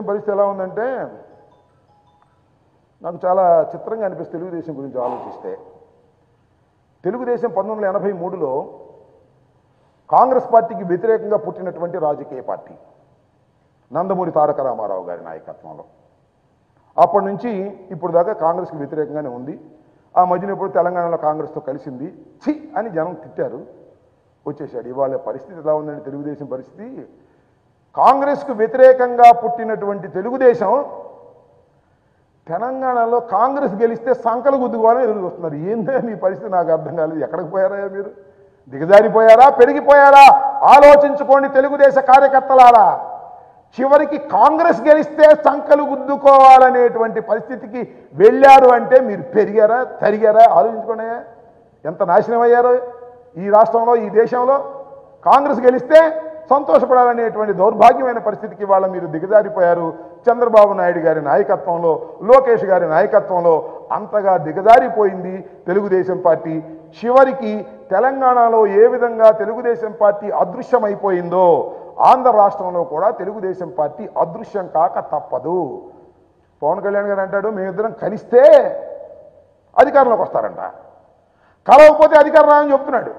తెలుగుదేశం పరిస్థితి ఎలా ఉందంటే నాకు చాలా చిత్రంగా అనిపిస్తుంది తెలుగుదేశం గురించి ఆలోచిస్తే. తెలుగుదేశం 1983లో కాంగ్రెస్ పార్టీకి వ్యతిరేకంగా పుట్టినటువంటి రాజకీయ పార్టీ, నందమూరి తారక రామారావు గారి నాయకత్వంలో. అప్పటి నుంచి ఇప్పుడు దాకా కాంగ్రెస్కి వ్యతిరేకంగానే ఉంది. ఆ మధ్యన ఇప్పుడు తెలంగాణలో కాంగ్రెస్తో కలిసింది, ఛీ అని జనం తిట్టారు, వచ్చేసాడు. ఇవాళ పరిస్థితి ఎలా ఉందండి తెలుగుదేశం పరిస్థితి? కాంగ్రెస్కు వ్యతిరేకంగా పుట్టినటువంటి తెలుగుదేశం తెలంగాణలో కాంగ్రెస్ గెలిస్తే సంకలు గుద్దుకోవాలని ఎదురు వస్తున్నారు. ఏందే మీ పరిస్థితి? నాకు అర్థం కాలేదు. ఎక్కడికి పోయారా మీరు? దిగజారిపోయారా, పెరిగిపోయారా? ఆలోచించుకోండి తెలుగుదేశ కార్యకర్తలారా. చివరికి కాంగ్రెస్ గెలిస్తే సంకలు గుద్దుకోవాలనేటువంటి పరిస్థితికి వెళ్ళారు అంటే మీరు పెరిగారా, తరిగారా? ఆలోచించుకోండి. ఎంత నాశనం అయ్యారో ఈ రాష్ట్రంలో, ఈ దేశంలో. కాంగ్రెస్ గెలిస్తే సంతోషపడాలనేటువంటి దౌర్భాగ్యమైన పరిస్థితికి వాళ్ళ మీరు దిగజారిపోయారు. చంద్రబాబు నాయుడు గారి నాయకత్వంలో, లోకేష్ గారి నాయకత్వంలో అంతగా దిగజారిపోయింది తెలుగుదేశం పార్టీ. చివరికి తెలంగాణలో ఏ విధంగా తెలుగుదేశం పార్టీ అదృశ్యమైపోయిందో ఆంధ్ర రాష్ట్రంలో కూడా తెలుగుదేశం పార్టీ అదృశ్యం కాక తప్పదు. పవన్ కళ్యాణ్ గారు అంటాడు, మేమిద్దరం కలిస్తే అధికారంలోకి వస్తారంట, కలవకపోతే అధికారం రాని చెప్తున్నాడు.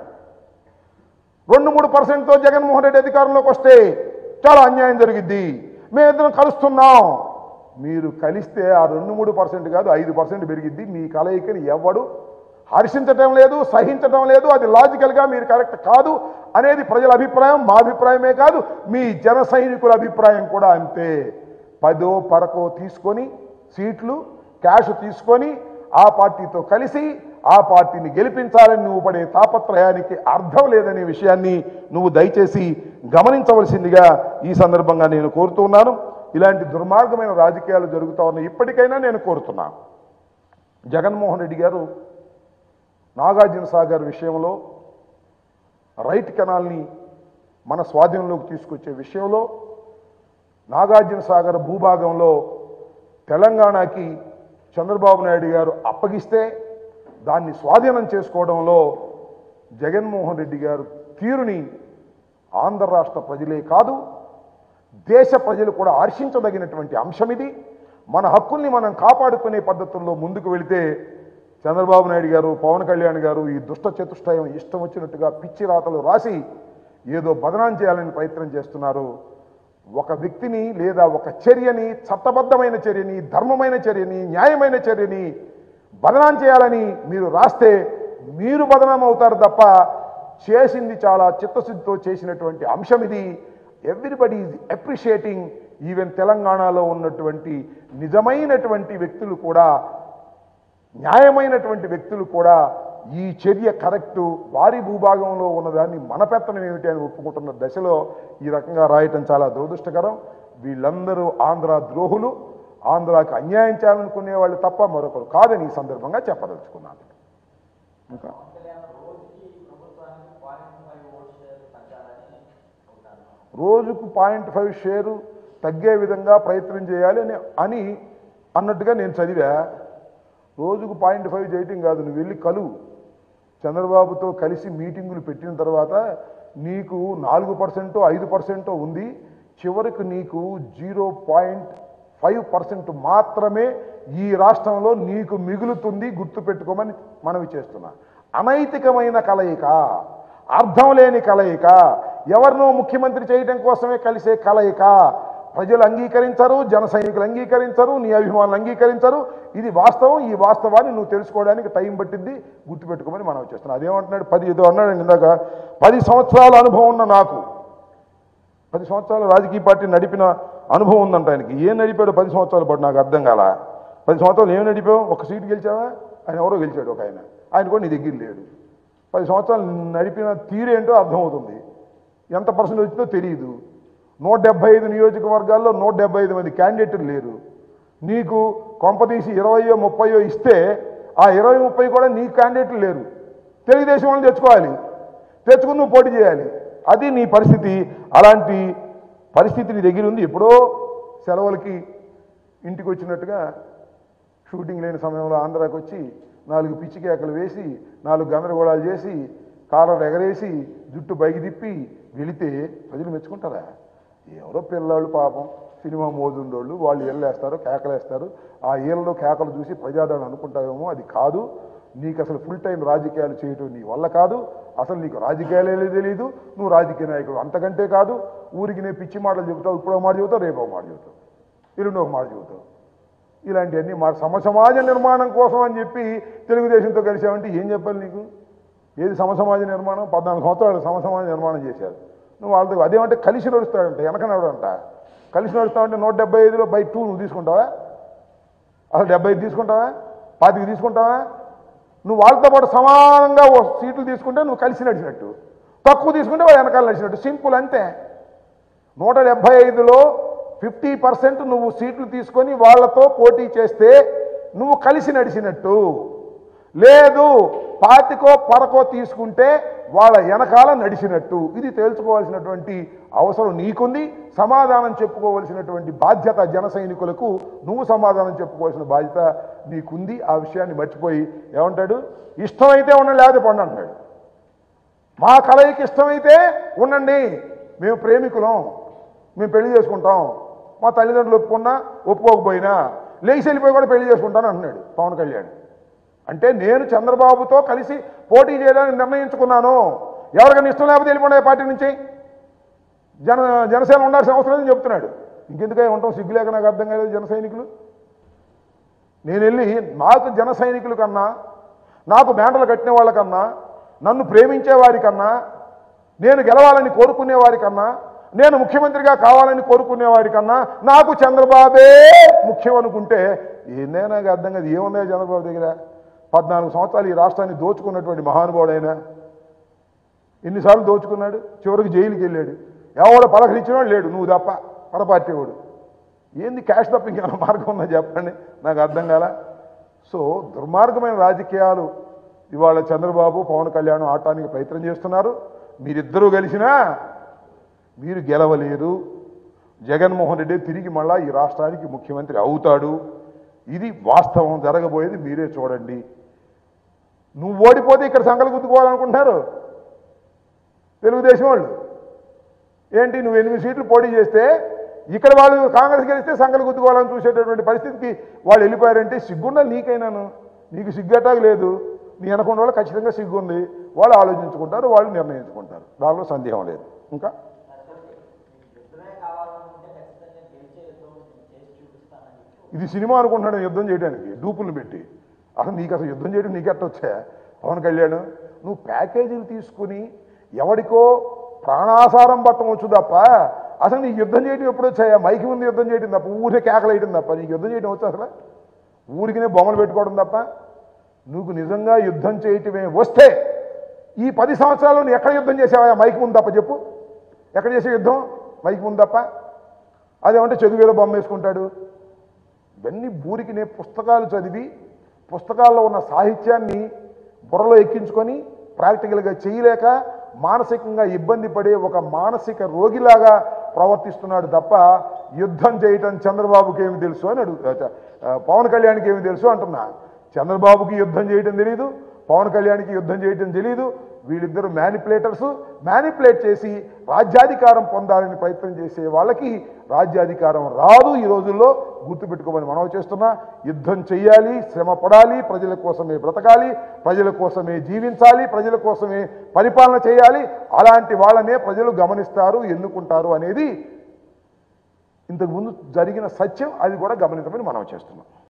2-3%తో జగన్మోహన్ రెడ్డి అధికారంలోకి వస్తే చాలా అన్యాయం జరిగిద్ది, మేమిద్దరం కలుస్తున్నాం. మీరు కలిస్తే ఆ 2-3% కాదు 5% పెరిగిద్ది. మీ కలయికని ఎవడు హర్షించటం లేదు, సహించటం లేదు. అది లాజికల్గా మీరు కరెక్ట్ కాదు అనేది ప్రజల అభిప్రాయం, మా అభిప్రాయమే కాదు, మీ జన సైనికుల అభిప్రాయం కూడా అంతే. 10 పరకో తీసుకొని సీట్లు క్యాష్ తీసుకొని ఆ పార్టీతో కలిసి ఆ పార్టీని గెలిపించాలని నువ్వు పడే తాపత్రయానికి అర్థం లేదనే విషయాన్ని నువ్వు దయచేసి గమనించవలసిందిగా ఈ సందర్భంగా నేను కోరుతున్నాను. ఇలాంటి దుర్మార్గమైన రాజకీయాలు జరుగుతూ ఉన్నాయి. ఇప్పటికైనా నేను కోరుతున్నాను, జగన్మోహన్ రెడ్డి గారు నాగార్జున సాగర్ విషయంలో, రైట్ కెనాల్ని మన స్వాధీనంలోకి తీసుకొచ్చే విషయంలో, నాగార్జున సాగర్ భూభాగంలో తెలంగాణకి చంద్రబాబు నాయుడు గారు అప్పగిస్తే దాన్ని స్వాధీనం చేసుకోవడంలో జగన్మోహన్ రెడ్డి గారు తీరుని ఆంధ్ర రాష్ట్ర ప్రజలే కాదు దేశ ప్రజలు కూడా హర్షించదగినటువంటి అంశం ఇది. మన హక్కుల్ని మనం కాపాడుకునే పద్ధతుల్లో ముందుకు వెళితే చంద్రబాబు నాయుడు గారు, పవన్ కళ్యాణ్ గారు ఈ దుష్ట చతుష్టయం ఇష్టం వచ్చినట్టుగా పిచ్చి రాతలు రాసి ఏదో బదనాం చేయాలని ప్రయత్నం చేస్తున్నారు. ఒక వ్యక్తిని లేదా ఒక చర్యని, చట్టబద్ధమైన చర్యని, ధర్మమైన చర్యని, న్యాయమైన చర్యని బదనాం చేయాలని మీరు రాస్తే మీరు బదనాం అవుతారు తప్ప చేసింది చాలా చిత్తశుద్ధితో చేసినటువంటి అంశం ఇది. Everybody is appreciating. ఈవెన్ తెలంగాణలో ఉన్నటువంటి నిజమైనటువంటి వ్యక్తులు కూడా, న్యాయమైనటువంటి వ్యక్తులు కూడా ఈ చర్య కరెక్టు, వారి భూభాగంలో ఉన్నదాన్ని మన పెత్తనం ఏమిటి అని ఒప్పుకుంటున్న దశలో ఈ రకంగా రాయటం చాలా దురదృష్టకరం. వీళ్ళందరూ ఆంధ్ర ద్రోహులు, ఆంధ్రాకి అన్యాయం చేయాలనుకునే వాళ్ళు తప్ప మరొకరు కాదని ఈ సందర్భంగా చెప్పదలుచుకున్నాను. ఇంకా రోజుకు 0.5 షేరు తగ్గే విధంగా ప్రయత్నం చేయాలి అని అన్నట్టుగా నేను చదివా. రోజుకు 0.5 చేయటం కాదు, నువ్వు వెళ్ళి కలువు. చంద్రబాబుతో కలిసి మీటింగులు పెట్టిన తర్వాత నీకు 4% 5% ఉంది, చివరికి నీకు 0.5% మాత్రమే ఈ రాష్ట్రంలో నీకు మిగులుతుంది, గుర్తుపెట్టుకోమని మనవి చేస్తున్నా. అనైతికమైన కలయిక, అర్థం లేని కలయిక, ఎవరినో ముఖ్యమంత్రి చేయడం కోసమే కలిసే కలయిక. ప్రజలు అంగీకరించరు, జన సైనికులు అంగీకరించరు, నీ అభిమానులు అంగీకరించరు. ఇది వాస్తవం. ఈ వాస్తవాన్ని నువ్వు తెలుసుకోవడానికి టైం పట్టింది, గుర్తుపెట్టుకోమని మనం చేస్తున్నాం. అదేమంటున్నాడు, 10 ఏదో అన్నాడు ఇందాక. 10 సంవత్సరాల అనుభవం ఉన్న నాకు, 10 సంవత్సరాలు రాజకీయ పార్టీ నడిపిన అనుభవం ఉందంట ఆయనకి. ఏం నడిపాడు 10 సంవత్సరాల పాటు నాకు అర్థం కాల. 10 సంవత్సరాలు ఏం నడిపావు? ఒక సీటు గెలిచావా? ఆయన ఎవరో గెలిచాడు ఒక ఆయన కూడా నీ దగ్గర లేడు. 10 సంవత్సరాలు నడిపిన తీరేంటో అర్థమవుతుంది. ఎంత పర్సెంట్ వచ్చిందో తెలియదు. 175 నియోజకవర్గాల్లో 175 మంది క్యాండిడేట్లు లేరు. నీకు కొంపతీసి 20 30 ఇస్తే ఆ 20 30 కూడా నీ క్యాండిడేట్లు లేరు. తెలుగుదేశం వాళ్ళని తెచ్చుకోవాలి, తెచ్చుకుని నువ్వు పోటీ చేయాలి. అది నీ పరిస్థితి. అలాంటి పరిస్థితి నీ దగ్గర ఉంది. ఎప్పుడో సెలవులకి ఇంటికి వచ్చినట్టుగా షూటింగ్ లేని సమయంలో ఆంధ్రాకి వచ్చి 4 పిచ్చి కేకలు వేసి 4 గందరగోళాలు చేసి కాలర్ ఎగరేసి జుట్టు బైకి తిప్పి వెళితే ప్రజలు మెచ్చుకుంటారా? ఎవరో పిల్లవాళ్ళు పాపం సినిమా మోజుండోళ్ళు వాళ్ళు ఏళ్ళేస్తారు, కేకలేస్తారు. ఆ ఏళ్ళలో కేకలు చూసి ప్రజాదరణ అనుకుంటావేమో, అది కాదు. నీకు అసలు ఫుల్ టైం రాజకీయాలు చేయటం నీ వల్ల కాదు. అసలు నీకు రాజకీయాలే తెలియదు, నువ్వు రాజకీయ నాయకుడు అంతకంటే కాదు. ఊరికి నేను పిచ్చి మాటలు చెబుతావు, ఇప్పుడు ఒక మాట చెబుతావు, రేపు ఒక మాట చెబుతావు, ఎల్లుండి ఒక మాట చెబుతావు. ఇలాంటివన్నీ సమాజ నిర్మాణం కోసం అని చెప్పి తెలుగుదేశంతో కలిసామంటే ఏం చెప్పాలి నీకు? ఏది సమాజ నిర్మాణం? 14 సంవత్సరాలు సమాజ నిర్మాణం చేశారు. నువ్వు వాళ్ళతో అదేమంటే కలిసి నడుస్తాడంట, వెనక నడవంట. కలిసి నడుస్తావంటే 175లో బై 2 నువ్వు తీసుకుంటావా? అసలు 75 తీసుకుంటావా? 25 తీసుకుంటావా? నువ్వు వాళ్ళతో పాటు సమానంగా సీట్లు తీసుకుంటే నువ్వు కలిసి నడిచినట్టు, తక్కువ తీసుకుంటే వాళ్ళు వెనకాల నడిచినట్టు, సింపుల్ అంతే. 175లో 50% నువ్వు సీట్లు తీసుకొని వాళ్ళతో పోటీ చేస్తే నువ్వు కలిసి నడిచినట్టు. లేదు 25కో 10కో తీసుకుంటే వాళ్ళ వెనకాల నడిచినట్టు. ఇది తేల్చుకోవాల్సినటువంటి అవసరం నీకుంది. సమాధానం చెప్పుకోవాల్సినటువంటి బాధ్యత జన సైనికులకు నువ్వు సమాధానం చెప్పుకోవాల్సిన బాధ్యత నీకుంది. ఆ విషయాన్ని మర్చిపోయి ఏమంటాడు? ఇష్టమైతే ఉండండి, లేకపోతే పండు అంటాడు. మా కలయికి ఇష్టమైతే ఉండండి, మేము ప్రేమికులం, మేము పెళ్లి చేసుకుంటాం, మా తల్లిదండ్రులు ఒప్పుకున్నా ఒప్పుకోకపోయినా లేచి వెళ్ళిపోయి కూడా పెళ్లి చేసుకుంటాను అంటున్నాడు పవన్ కళ్యాణ్. అంటే నేను చంద్రబాబుతో కలిసి పోటీ చేయడానికి నిర్ణయించుకున్నాను, ఎవరికైనా ఇష్టం లేకపోతే వెళ్ళిపోండి పార్టీ నుంచి, జనసేన ఉండాల్సిన అవసరం లేదని చెప్తున్నాడు. ఇంకెందుకై ఉంటాం? సిగ్గు లేక నాకు అర్థం కాలేదు. జన సైనికులు నేను వెళ్ళి నాకు జన సైనికుల కన్నా, నాకు బ్యానర్లు కట్టిన వాళ్ళకన్నా, నన్ను ప్రేమించే వారికన్నా, నేను గెలవాలని కోరుకునే వారికన్నా, నేను ముఖ్యమంత్రిగా కావాలని కోరుకునే వారికన్నా నాకు చంద్రబాబే ముఖ్యం అనుకుంటే ఏందే నాకు అర్థం కాదు. ఏముందా చంద్రబాబు దగ్గర? 14 సంవత్సరాలు ఈ రాష్ట్రాన్ని దోచుకున్నటువంటి మహానుభావుడైనా ఎన్నిసార్లు దోచుకున్నాడు? చివరికి జైలుకి వెళ్ళాడు. ఎవడో పలకరించినవాడు లేడు, నువ్వు తప్ప, పరపార్టీ వాడు. ఏంది క్యాష్ తప్ప ఇంకేమైనా మార్గం ఉందా చెప్పండి? నాకు అర్థం కాల. సో దుర్మార్గమైన రాజకీయాలు ఇవాళ చంద్రబాబు పవన్ కళ్యాణ్ ఆడటానికి ప్రయత్నం చేస్తున్నారు. మీరిద్దరూ కలిసినా మీరు గెలవలేరు. జగన్మోహన్ రెడ్డి తిరిగి మళ్ళా ఈ రాష్ట్రానికి ముఖ్యమంత్రి అవుతాడు. ఇది వాస్తవం. జరగబోయేది మీరే చూడండి. నువ్వు ఓడిపోతే ఇక్కడ సంకలు గుద్దుకోవాలనుకుంటున్నారు తెలుగుదేశం వాళ్ళు. ఏంటి, నువ్వు 8 సీట్లు పోటీ చేస్తే ఇక్కడ వాళ్ళు కాంగ్రెస్ గెలిస్తే సంకలు గుద్దుకోవాలని చూసేటటువంటి పరిస్థితికి వాళ్ళు వెళ్ళిపోయారంటే సిగ్గుండాలి నీకైనాను. నీకు సిగ్గటాగా లేదు, నీ అనుకున్న వాళ్ళు ఖచ్చితంగా సిగ్గుంది. వాళ్ళు ఆలోచించుకుంటారు, వాళ్ళు నిర్ణయించుకుంటారు, దానిలో సందేహం లేదు. ఇంకా ఇది సినిమా అనుకుంటున్నాడు యుద్ధం చేయడానికి, డూపులు పెట్టి. అసలు నీకు అసలు యుద్ధం చేయడం నీకెట్ట వచ్చా పవన్ కళ్యాణ్? నువ్వు ప్యాకేజీలు తీసుకుని ఎవడికో ప్రాణాసారం పట్టం వచ్చు తప్ప అసలు నీకు యుద్ధం చేయడం ఎప్పుడు వచ్చాయా? మైకి ముందు యుద్ధం చేయడం తప్ప, ఊరికే కేకలేయడం తప్ప నీకు యుద్ధం చేయడం వచ్చా? అసలు ఊరికినే బొమ్మలు పెట్టుకోవడం తప్ప నువ్వు నిజంగా యుద్ధం చేయటమే వస్తే ఈ 10 సంవత్సరాలు నువ్వు ఎక్కడ యుద్ధం చేసావా? మైకి ముందు తప్ప చెప్పు, ఎక్కడ చేసే యుద్ధం? మైకి ముందు తప్ప. అదేమంటే చదువులో బొమ్మ వేసుకుంటాడు. ఇవన్నీ ఊరికినే పుస్తకాలు చదివి పుస్తకాల్లో ఉన్న సాహిత్యాన్ని బుర్రలో ఎక్కించుకొని ప్రాక్టికల్గా చేయలేక మానసికంగా ఇబ్బంది పడే ఒక మానసిక రోగిలాగా ప్రవర్తిస్తున్నాడు తప్ప యుద్ధం చేయటం చంద్రబాబుకి ఏమి తెలుసు అని అడుగుతా, పవన్ కళ్యాణ్కి ఏమి తెలుసు అంటున్నా. చంద్రబాబుకి యుద్ధం చేయటం తెలీదు, పవన్ కళ్యాణ్కి యుద్ధం చేయటం తెలీదు. వీళ్ళిద్దరు మ్యానిపులేటర్సు. మ్యానిపులేట్ చేసి రాజ్యాధికారం పొందాలని ప్రయత్నం చేసే వాళ్ళకి రాజ్యాధికారం రాదు ఈ రోజుల్లో. గుర్తుపెట్టుకోమని మనవి చేస్తున్నా. యుద్ధం చెయ్యాలి, శ్రమ పడాలి, ప్రజల కోసమే బ్రతకాలి, ప్రజల కోసమే జీవించాలి, ప్రజల కోసమే పరిపాలన చేయాలి. అలాంటి వాళ్ళనే ప్రజలు గమనిస్తారు, ఎన్నుకుంటారు అనేది ఇంతకుముందు జరిగిన సత్యం. అది కూడా గమనించమని మనవి చేస్తున్నాం.